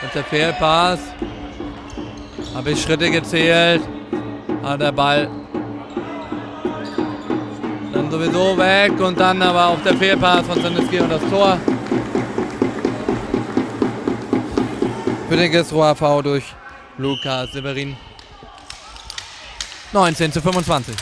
Der Fehlpass. Habe ich Schritte gezählt. Aber der Ball dann sowieso weg. Und dann aber auch der Fehlpass von Sanditsky und das Tor. Für den Güstrow HV durch Lukas Severin. 19:25.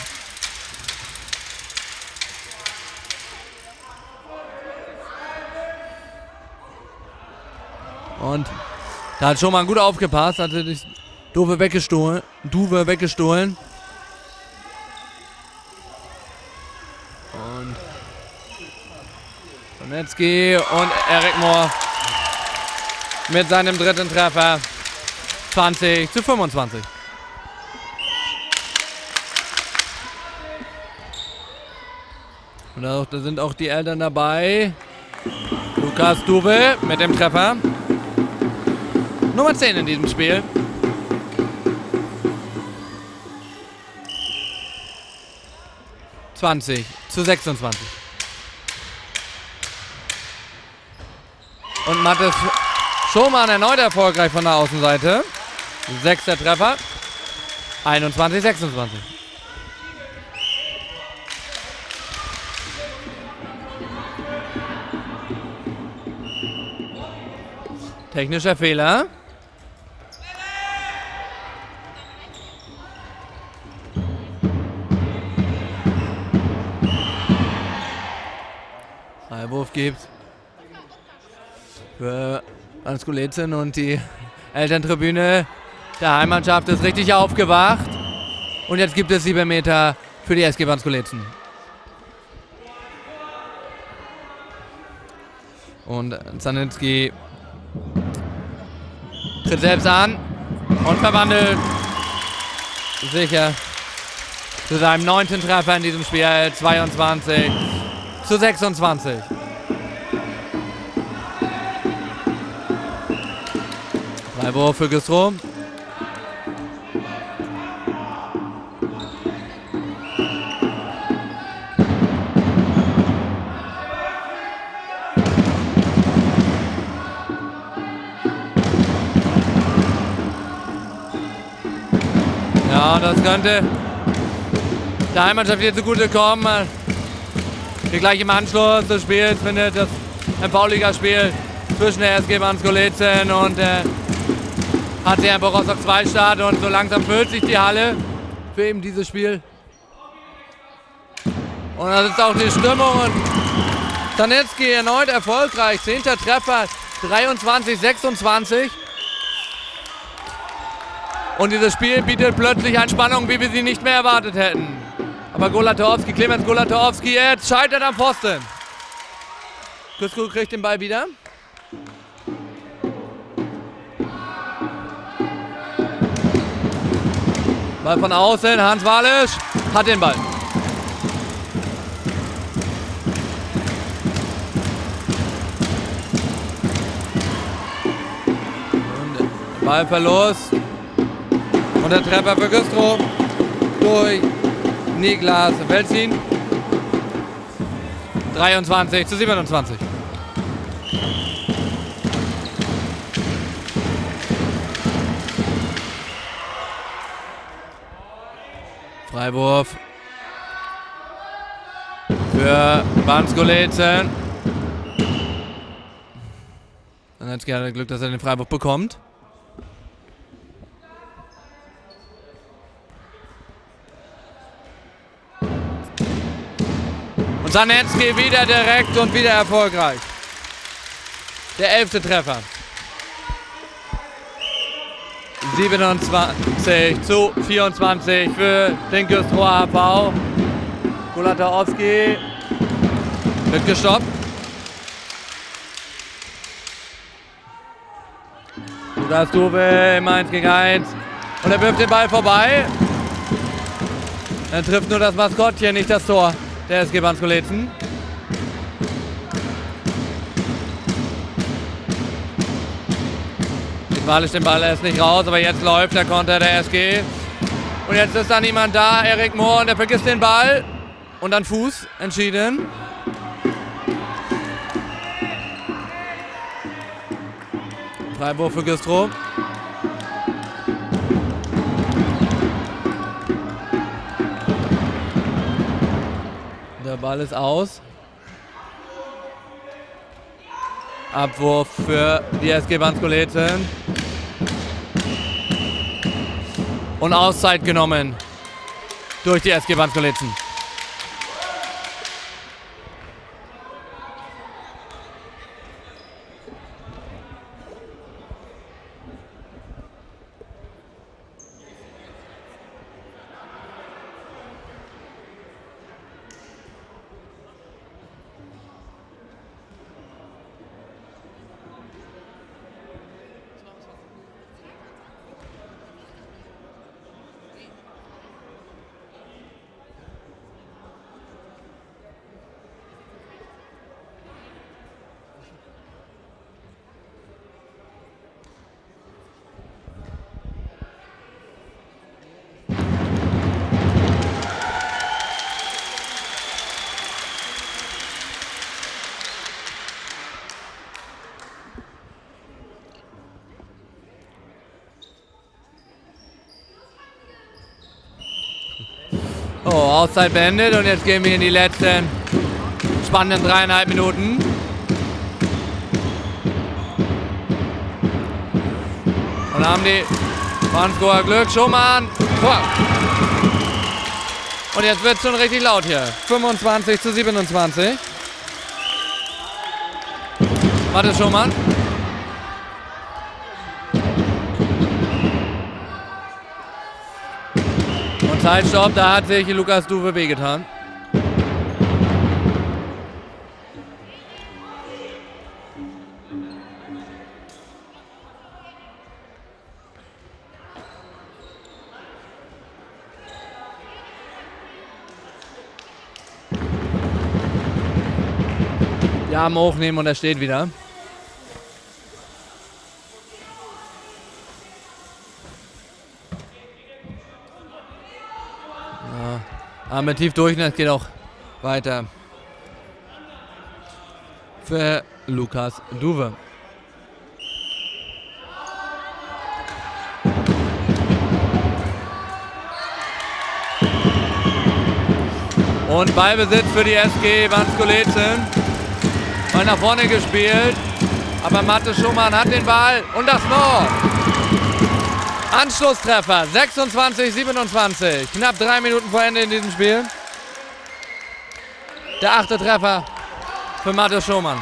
Und da hat schon mal gut aufgepasst, hatte die Duwe weggestohlen. Und Sanditsky und Erik Mohr mit seinem dritten Treffer. 20:25. Und da sind auch die Eltern dabei. Lukas Duwe mit dem Treffer. Nummer 10 in diesem Spiel. (20:26). Und Mathis Schomann erneut erfolgreich von der Außenseite. 6. Treffer. 21:26. Technischer Fehler. Freiwurf gibt für Anskulezen und die Elterntribüne der Heimmannschaft ist richtig aufgewacht. Und jetzt gibt es 7 Meter für die SG Anskulezen. Und Sanditsky tritt selbst an und verwandelt sicher zu seinem 9. Treffer in diesem Spiel. 22:26. Freiwurf für Güstrow. Ja, das könnte der Heimmannschaft hier zugutekommen. Hier gleich im Anschluss des Spiels findet das MV-Ligaspiel zwischen der SG Anskulezen und der HC Rostock 2 statt. Und so langsam füllt sich die Halle für eben dieses Spiel. Und das ist auch die Stimmung. Und Sanditsky erneut erfolgreich. 10. Treffer, 23:26. Und dieses Spiel bietet plötzlich eine Spannung, wie wir sie nicht mehr erwartet hätten. Aber Clemens Golatowski jetzt scheitert am Pfosten. Güstrow kriegt den Ball wieder. Ball von außen, Hans Walisch hat den Ball. Und Ballverlust. Und der Treffer für Güstrow durch Niklas Welzin. 23:27. Freiwurf für Anskulezen. Sanditsky hat Glück, dass er den Freiwurf bekommt. Und Sanditsky wieder direkt und wieder erfolgreich. Der 11. Treffer. 27:24 für den Güstrow HV. Golatowski wird gestoppt. Lukas Duwe im 1:1. Und er wirft den Ball vorbei. Er trifft nur das Maskottchen, nicht das Tor der SG Anskulezen. Walisch den Ball erst nicht raus, aber jetzt läuft der Konter der SG. Und jetzt ist da niemand da, Erik Mohr, und er vergisst den Ball. Und dann Fuß, entschieden. Freiburg für Güstrow. Der Ball ist aus. Abwurf für die SG Banskolezen. Und Auszeit genommen durch die SG Banskolezen. Oh, Auszeit beendet und jetzt gehen wir in die letzten spannenden 3,5 Minuten. Und haben die Banskoer Glück. Schumann. Tor. Und jetzt wird es schon richtig laut hier. 25:27. Warte, Schumann. Zeitstopp, da hat sich Lukas Duwe wehgetan. Die Arme hochnehmen und er steht wieder. Arme tief durch und es geht auch weiter für Lukas Duwe. Und Ballbesitz für die SG Banskolezen. Ball nach vorne gespielt, aber Matte Schumann hat den Ball und das Tor. Anschlusstreffer, 26:27. Knapp 3 Minuten vor Ende in diesem Spiel. Der 8. Treffer für Matte Schumann.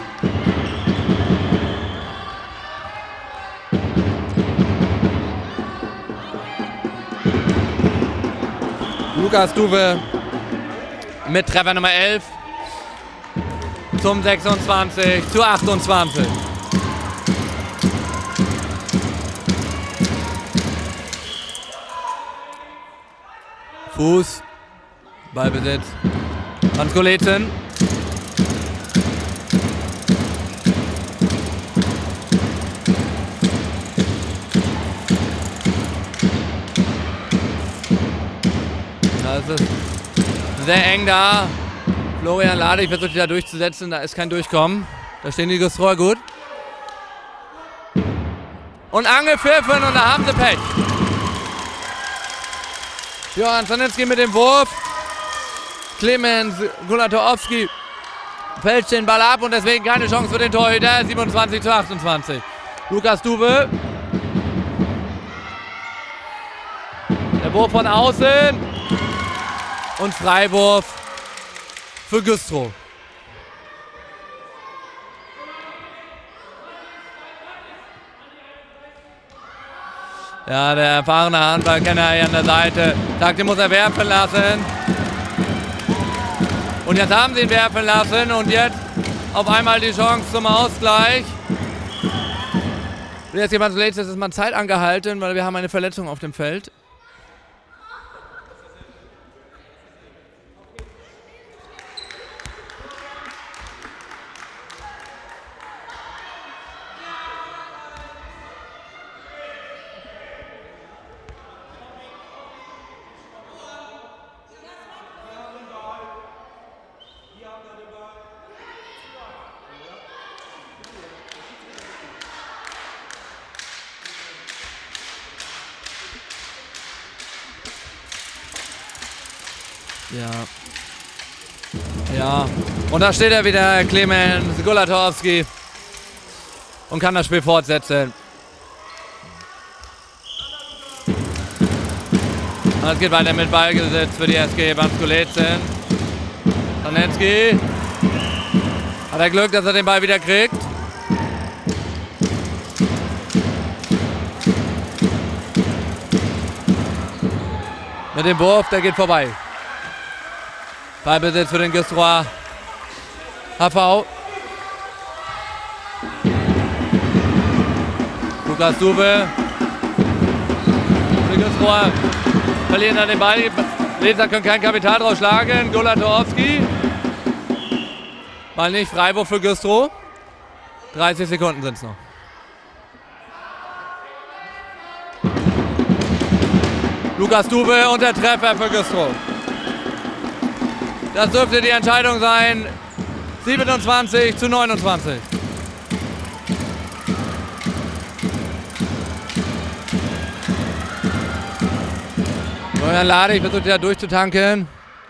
Lukas Duwe mit Treffer Nummer 11 zum 26:28. Fuß, Ballbesitz, Banskolezen. Das ist sehr eng da. Florian Ladig versucht sich da durchzusetzen, da ist kein Durchkommen. Da stehen die Güstrower gut. Und angepfiffen und da haben sie Pech. Johann Sanitzky mit dem Wurf. Clemens Gulatorowski fälscht den Ball ab und deswegen keine Chance für den Torhüter. 27:28. Lukas Duwe. Der Wurf von außen. Und Freiwurf für Güstrow. Ja, der erfahrene Handballkenner hier an der Seite sagt, den muss er werfen lassen. Und jetzt haben sie ihn werfen lassen und jetzt auf einmal die Chance zum Ausgleich. Und jetzt jemand so lädt, ist mal Zeit angehalten, weil wir haben eine Verletzung auf dem Feld. Ja. Ja. Und da steht er wieder, Clemens Gulatorski. Und kann das Spiel fortsetzen. Und es geht weiter mit Ballbesitz für die SG Bansko-Lezen. Zanetski. Hat er Glück, dass er den Ball wieder kriegt. Mit dem Wurf, der geht vorbei. Ballbesitz für den Güstrower HV. Lukas Dube. Die Güstrower verlieren dann den Ball. Die Leser können kein Kapital draus schlagen. Gulatorski. Mal nicht. Freiburg für Güstrow. 30 Sekunden sind es noch. Lukas Dube und der Treffer für Güstrow. Das dürfte die Entscheidung sein. 27:29. Florian Ladig versucht wieder durchzutanken.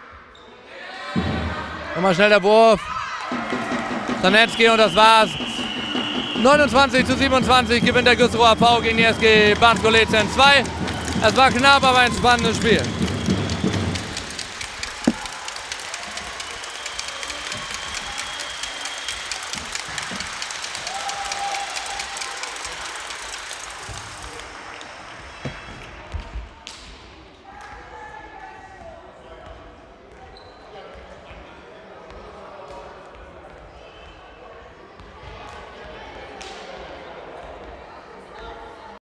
Nochmal schnell der Wurf. Zanetski und das war's. 29:27 gewinnt der Güstrower HV gegen die SG Bansko-Lezen 2. Es war knapp, aber ein spannendes Spiel.